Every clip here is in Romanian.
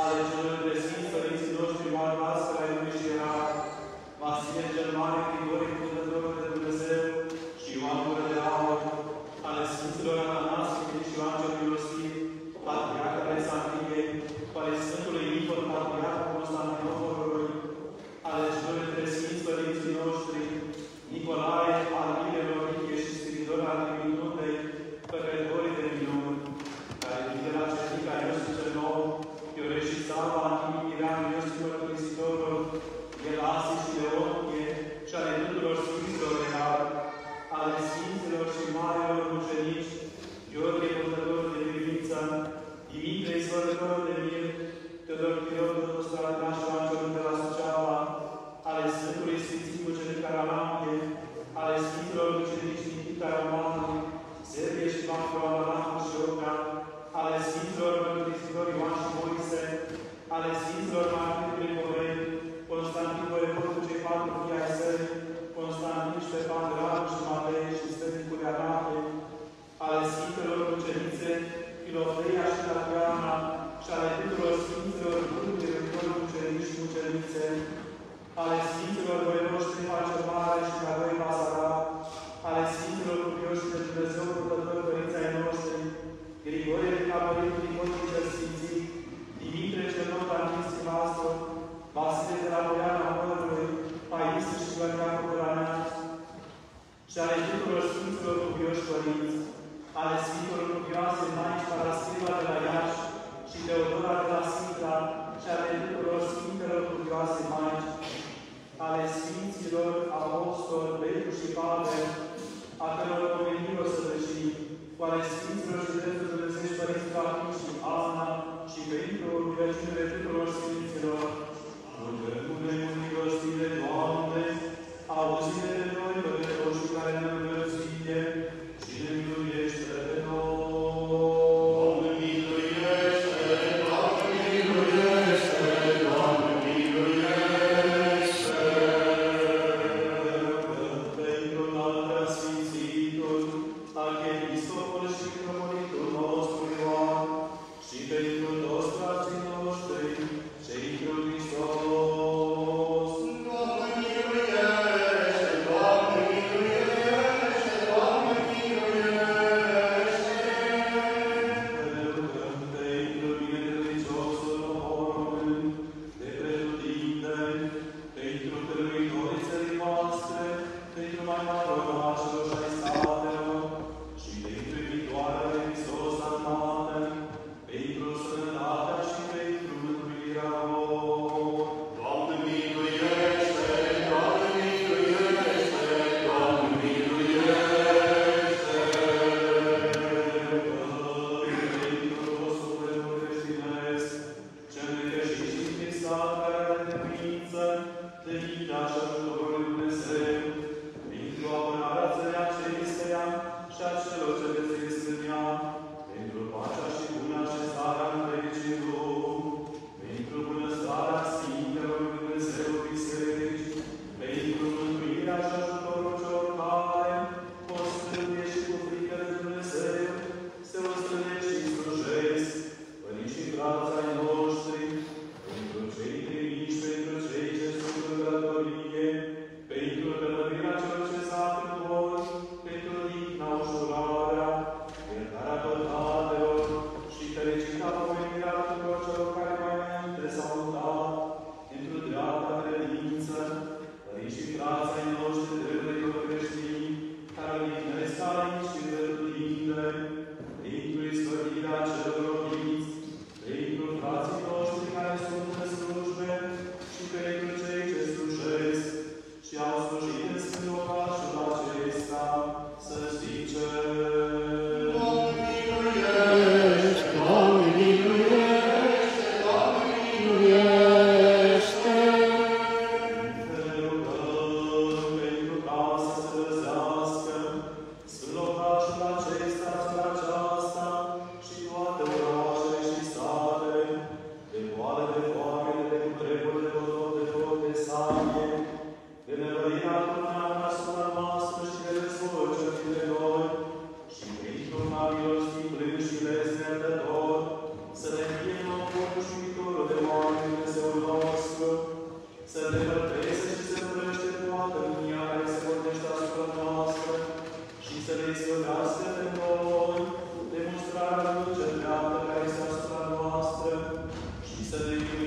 ale celor de Sfinți Părinții noștri, Barnas, Craiului și Ierar, Vasile cel Mare, Grigore, Cuvântătorul de Dumnezeu și Ioan Gură de Aur, ale Sfinților Atanasie și Ioan cel Milostiv, Patriarh ale Santiei, ale Sfântului Nifor, Patriarh Constantinopoliului, ale celor dintre Sfinți Părinții noștri, Nicolae, al Mirelor, Richie și Spiridor al Divinutei, păcătorii de minuni, care din de la Cetica Iosif cel Nou, Iore și Sava, Antimii Mireanu, Iosif Mărturisitorul, Gelasie și Leontie, și ale tuturor Sfinților Real, ale Sfinților și Marilor Mucenici, Gheorghe, Purtătorul de Privință, Dimitrie, Sfărătorul de Mir, Teodor Chiriotul, Stradinaș și Angelul de la Suceava, ale Sfântului Sfințit Mucenic Caralamche, ale Sfinților Mucenici Nikita Romanu, Sergie și Bancu Amarancu și Oca, ale Sfinților Mărturisitor Ioan și Moise, ale Sfinților Martirului Corei, Constantin Voievodul, cei patru fii ai săi, Constantin, Ștefan, Radu și Matei și Stănicul Ianate, ale Sfinților Mucenițe, Filofeia și Tatiana, și ale tuturor Sfinților Directori Mucenici și Mucenițe, ale Sfinților Voievoși Ștefan cel Mare și Cadoi Basarab, ale Sfinților Cuvioși de Dumnezeu Purtători Părinții ai noștri, Grigore de Capăritul Dicotii cel Sfințit, Dimitrie cel Not Antistii Vastru, Vasile de la Poiana Mărului, Paisie și Gălneacul de la Neamț, și ale tuturor Sfinților Cuvioși Părinți, ale Sfinților Cuvioase Maici Parasceva de la Iași și Teodora de la Sfânta, și ale tuturor Sfintelor Cuvioase Maici, ale Sfinților Apostol Petru și Pavel, a căror pomeniri o săvârșim, cu ale Sfinților și Dreptul Dumnezeu și Părinți Trachim și Ana, și pentru rugăciunile tuturor Sfinților. Rugăciune cu milostire, Doamne, auzi-ne de noi, păcătoși care ne rugăție, și ne miluiește pe noi. Doamne, miluiește! Doamne, miluiește! Doamne, miluiește! Pentru înaltă Sfințitul, Arhiepiscopul și Mitropolitul nostru Ioan, și pentru toți frații noștri, cei într-un Hristos. Doamne, miluiește! Doamne, miluiește! Doamne, miluiește! Ne rugăm pentru binecredinciosul poporului, de pretutindeni, pentru târguitorii țării noastre, pentru mai mari orașelor și ai statelor, și pentru iubitoarea de Hristos al Tatăl, pentru sănătatea și pentru mântuirea lor. Doamne, miluiește! Doamne, miluiește! Doamne, miluiește! Pentru sufletul creștinesc, cel necreșit și înfixat, care are trebuință de mintea și ajutorul lui Dumnezeu, pentru apărarea țării acesteia și a celor ce vețuiesc în ea, pentru pacea și bună așezarea întregii lumi, pentru bunăstarea Sfintelor lui Dumnezeu Biserici, pentru mântuirea și ajutorul celor care, cu stânie și cu frică de Dumnezeu, se ostrănesc și slujesc, părinți și frați ai noștri, pentru cei trimiși, pentru cei ce sunt în călătorie,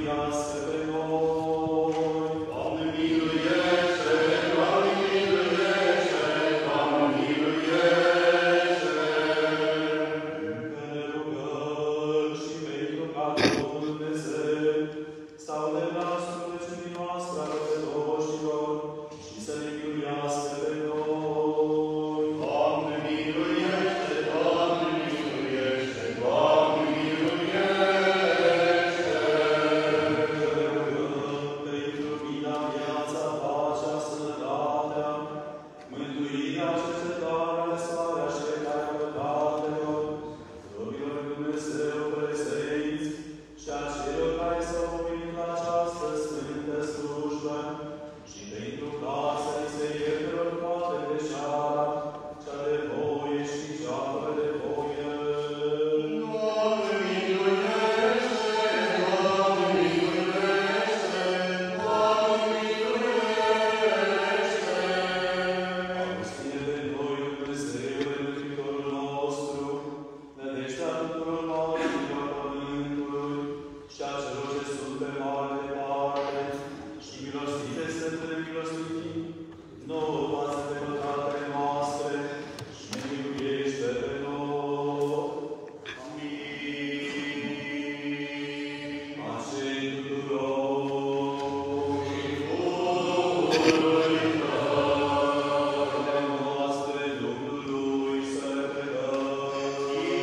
miluiască pe noi. Doamne miluiește, Doamne miluiește, Doamne miluiește. Încă ne rugăm și pentru ca Domnul Dumnezeu să audească rugăciunii noastre a păcătoșilor și să ne miluiască pe noi. Doamne miluiește, Doamne miluiește, Doamne miluiește. Încă ne rugăm pentru vida, viața, pacea, sănătatea, mântuirea, cercetarea, sparea și iertarea păcatelor, robilor lui Dumnezeu prezenți și a celor care s-au pomenit la această sfântă slujbă și pentru ca să li se ierte lor toată greșeala, cea de voie și cea fără de voie. Doamne miluiește, Doamne miluiește, Doamne miluiește. Ține pe noi, Dumnezeule, Mântuitorul nostru, nădejdea tuturor oamenilor pământului și a celor ce sunt pe mare departe, și milostive Sfântele milostivii, nouă față de păcatele noastre, și ne miluiește pe noi. Amin. Pace tuturor! Rugăciunile noastre Domnului să le predăm.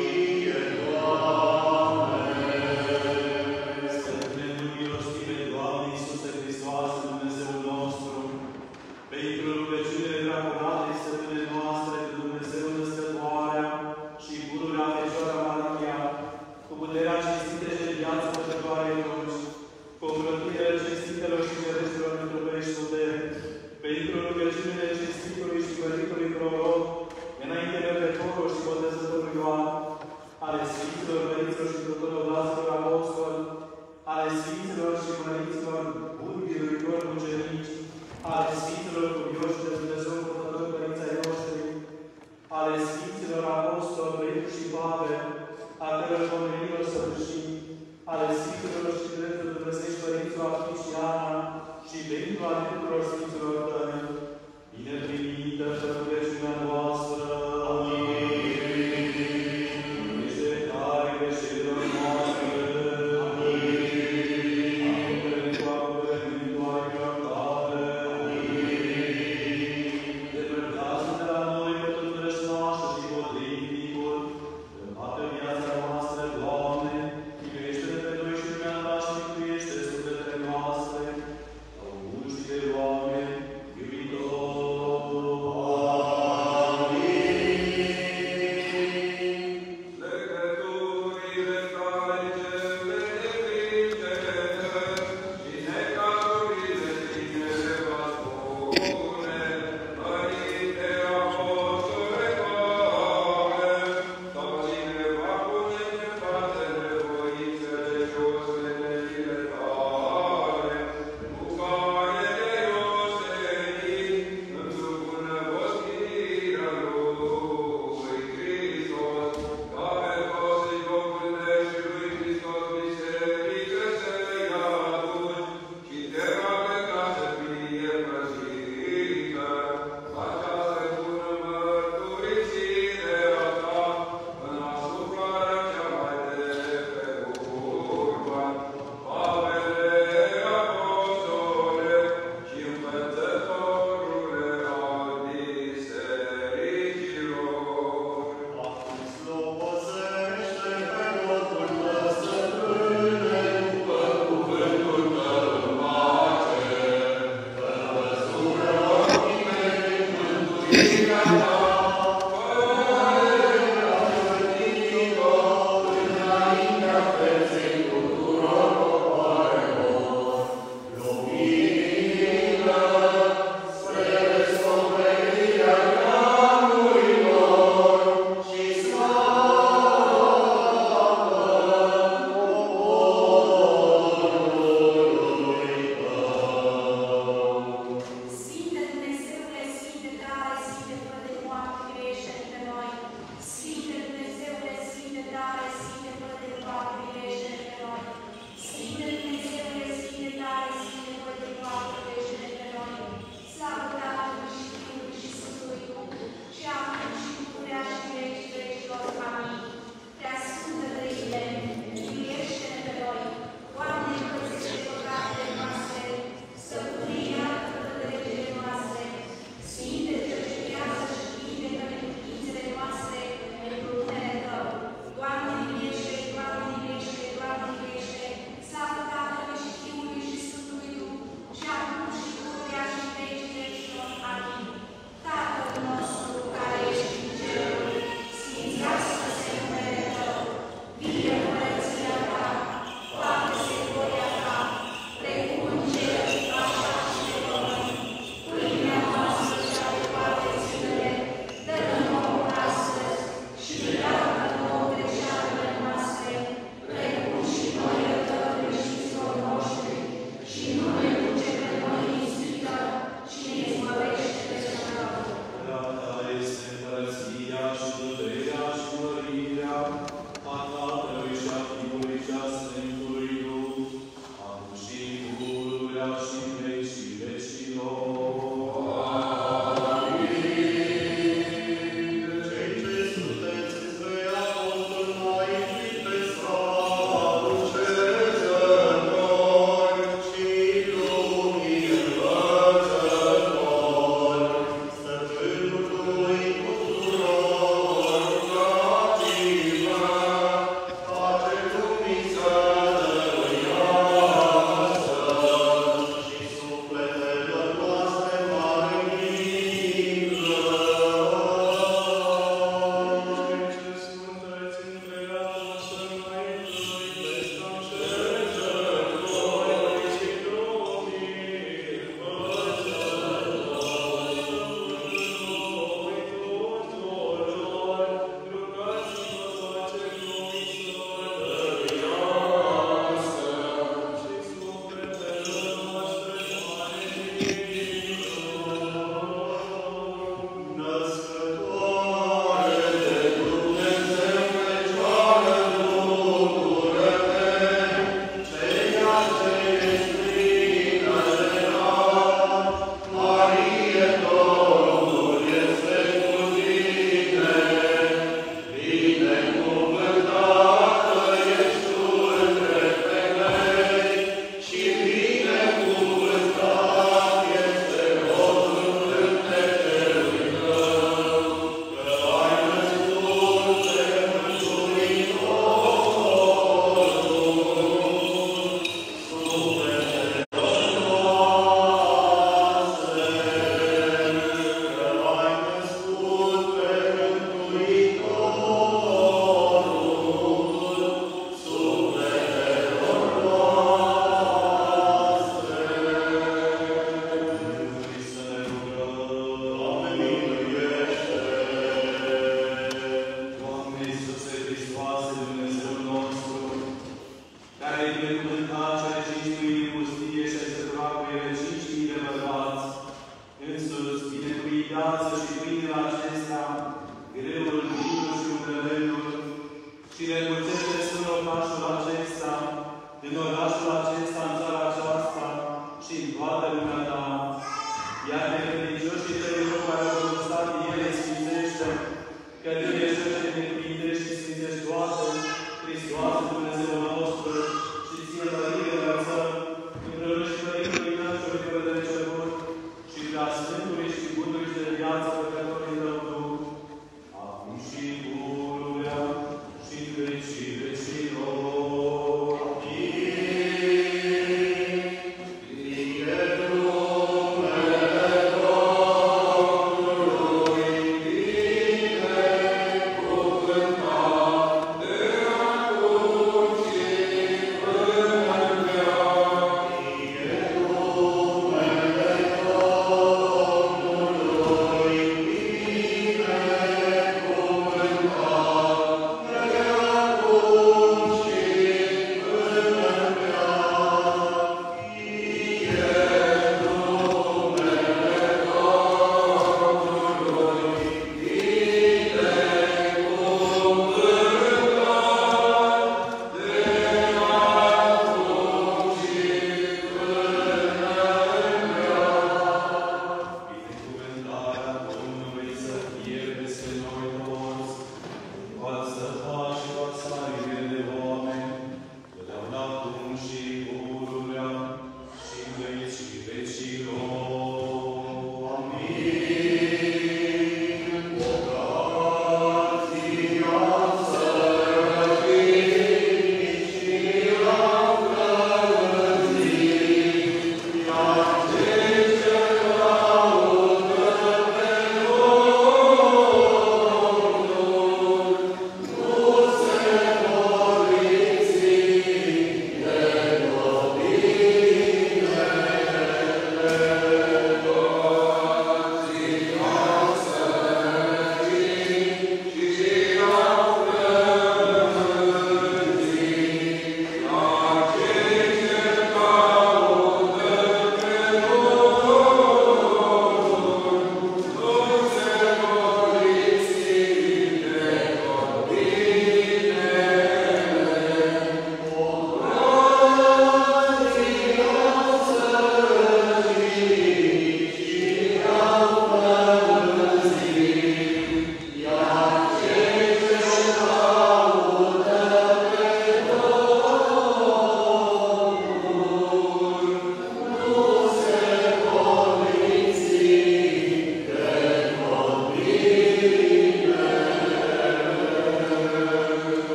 Sfântele milostive, Doamne Iisuse Hristoase, Dumnezeul nostru, pentru rugăciunile dragulate Sfântele noastre de Dumnezeu Născătoarea și pururea Fecioara Maria, cu puterea cinstite și viață păcătoare cruci, cu ocrotirea cinstitelor și cereștilor întrupești puteri, pentru rugăciunile cinstitului și Părintului Proroc, înainte de Pretorul și Botezătorul Ioan, ale Sfinților Părinților și tuturor Lazilor Apostoli, ale Sfinților și Părinților Burghiurilor Mucenici, ale Sfinților Cuvioși de Dumnezeu Purtători Părinții noștri, ale Sfinților Apostoli, Petru și Pavel, a căror pomenilor săvârșii, ale Sfinților și Dreptul Dumnezeu Părinților Achim și Ana, și pentru ale tuturor Sfinților Tăi, bine primită rugăciunea noastră. Iertare greșelilor noastre. Depărtează de la noi pe tot vrăjmașul și potrivnicul, în toată viața noastră, Doamne, miluiește-ne pe noi și lumea Ta și mântuiește sufletele noastre. Auzi de Doamne,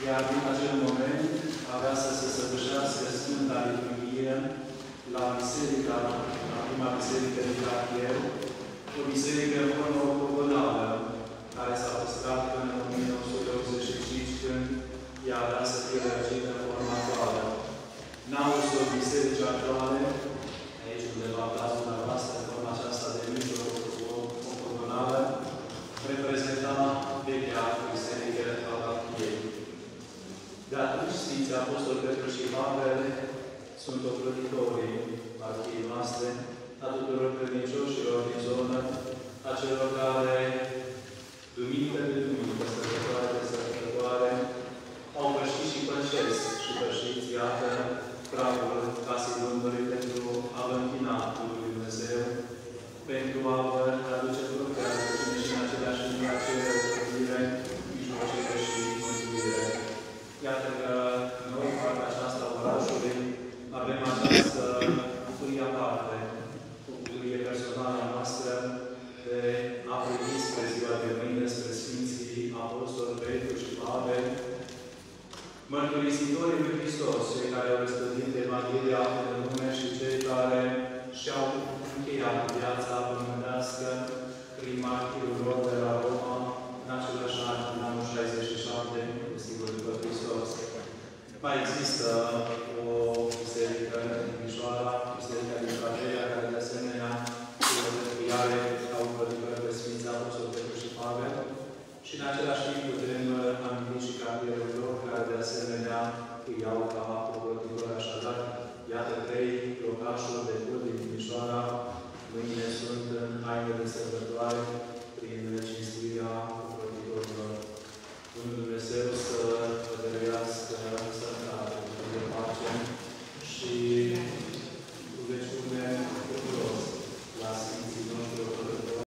Iar din acel moment avea să se săvârșească Sfânta Liturghie la biserica, la prima biserică din cartier, o biserică formă octogonală, care s-a păstrat până în 1985, când ea avea să fie lărgită în forma actuală. N-ausul bisericii actuale, aici undeva plasul dumneavoastră, în forma aceasta de mijloc octogonală, reprezenta vechea biserică a Cartiei. De atunci, Sfinții Apostoli Petru și Pavel sunt ocrotitorii partiei noastre, a tuturor credincioșilor din zonă, a celor care, duminică de duminică, sărbătoare de sărbătoare, au pășit și pășesc și pășiți, iată, pragul casei Domnului pentru a vă închina lui Dumnezeu, pentru a vă aduce propria rugăciune și în același timp la cerere, mijlocire și mântuire. Iată că noi, în partea aceasta a orașului, avem această bucurie aparte, o bucurie personală noastră de a privi spre ziua de mâine, spre Sfinții Apostoli Petru și Pavel, mărturisitorii lui Hristos, cei care au răspândit Evanghelia în lume și cei care și-au încheiat viața pământească prin martirul lor de la Roma, în același an, în anul 67, sigur după Hristos. Mai există